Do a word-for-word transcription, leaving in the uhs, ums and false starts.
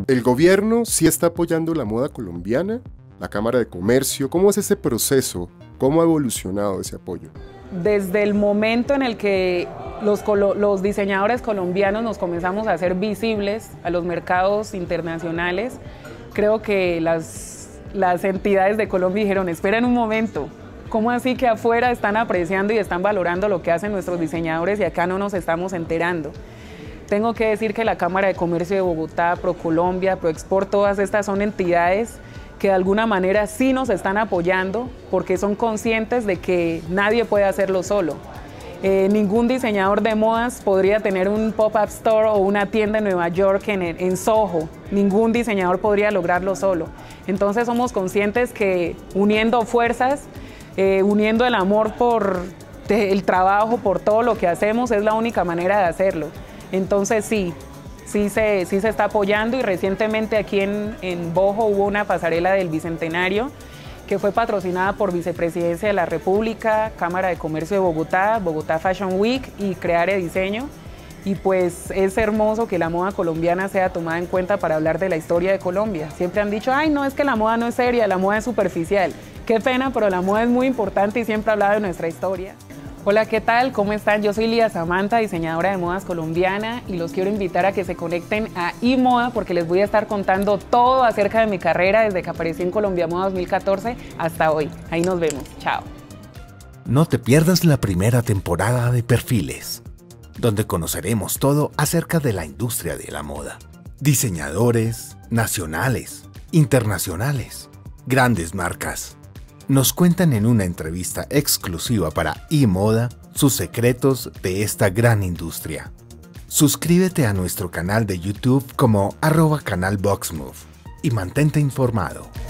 ¿El gobierno sí está apoyando la moda colombiana? ¿La Cámara de Comercio? ¿Cómo es ese proceso? ¿Cómo ha evolucionado ese apoyo? Desde el momento en el que los, los diseñadores colombianos nos comenzamos a hacer visibles a los mercados internacionales, creo que las, las entidades de Colombia dijeron, esperen un momento, ¿cómo así que afuera están apreciando y están valorando lo que hacen nuestros diseñadores y acá no nos estamos enterando? Tengo que decir que la Cámara de Comercio de Bogotá, ProColombia, ProExport, todas estas son entidades que de alguna manera sí nos están apoyando porque son conscientes de que nadie puede hacerlo solo. Eh, ningún diseñador de modas podría tener un pop-up store o una tienda en Nueva York, en, en Soho. Ningún diseñador podría lograrlo solo. Entonces somos conscientes que uniendo fuerzas, eh, uniendo el amor por el trabajo, por todo lo que hacemos, es la única manera de hacerlo. Entonces sí, sí se, sí se está apoyando y recientemente aquí en, en Bojo hubo una pasarela del Bicentenario que fue patrocinada por Vicepresidencia de la República, Cámara de Comercio de Bogotá, Bogotá Fashion Week y Creare Diseño. Y pues es hermoso que la moda colombiana sea tomada en cuenta para hablar de la historia de Colombia. Siempre han dicho, ay, no, es que la moda no es seria, la moda es superficial. Qué pena, pero la moda es muy importante y siempre habla de nuestra historia. Hola, ¿qué tal? ¿Cómo están? Yo soy Lía Samantha, diseñadora de modas colombiana, y los quiero invitar a que se conecten a iModa porque les voy a estar contando todo acerca de mi carrera desde que aparecí en Colombia Moda dos mil catorce hasta hoy. Ahí nos vemos. Chao. No te pierdas la primera temporada de Perfiles, donde conoceremos todo acerca de la industria de la moda. Diseñadores nacionales, internacionales, grandes marcas. Nos cuentan en una entrevista exclusiva para iModa sus secretos de esta gran industria. Suscríbete a nuestro canal de YouTube como arroba canal Voxmove y mantente informado.